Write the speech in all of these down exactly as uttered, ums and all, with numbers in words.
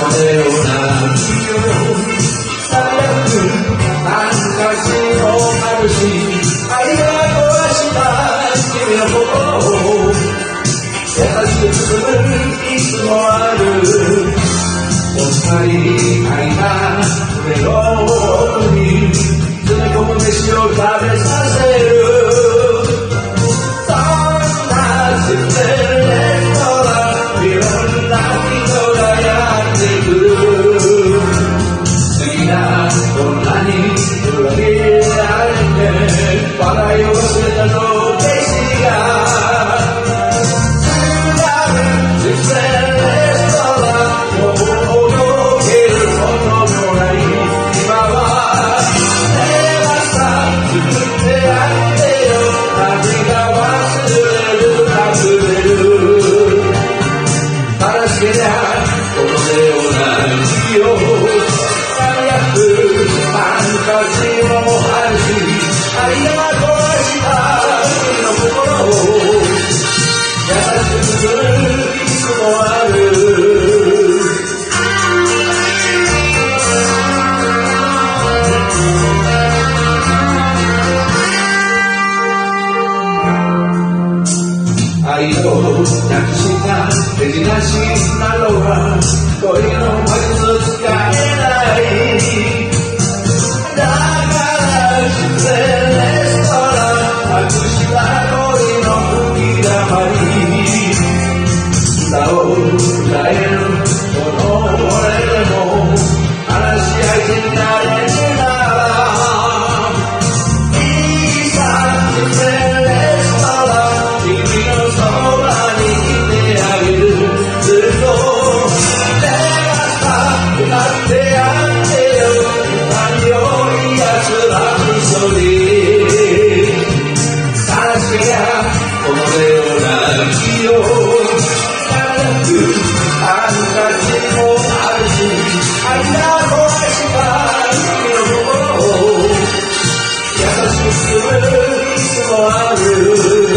のような日を輝くハンカチもあるし愛が壊した君の心を優しく包むいつもあるお二人愛が胸の奥に詰め込む飯を食べさせるそんなシステムレストランいろんな人がやってくる好きな女に裏切られて笑いを忘れたの景色が愛をなくした手品師なのは恋の魔術使えないだから自然レストランなくした恋の吹きだまり歌を歌えるこの俺でも話し相手になれるならいいさ自然レストラン君のそばにいてあげるずっと出ました歌ってやってよ何より奴ら嘘に悲しけりゃこのような日をハンカチもあるし愛が壊した君の心を優しくするいつもある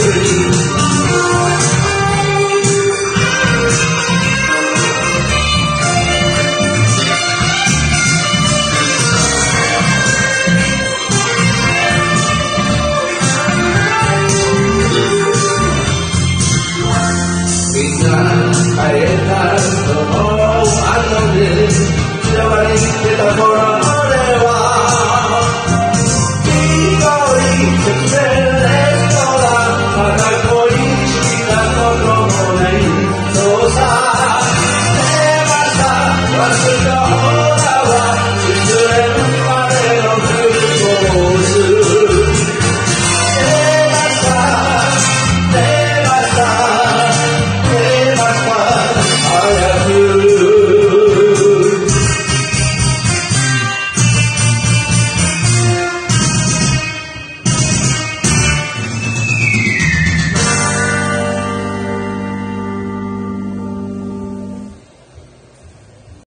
みんな帰ったその後で幸せにしてた頃俺はひどい直線レストランまだ恋したこともないそうさ出ました忘れた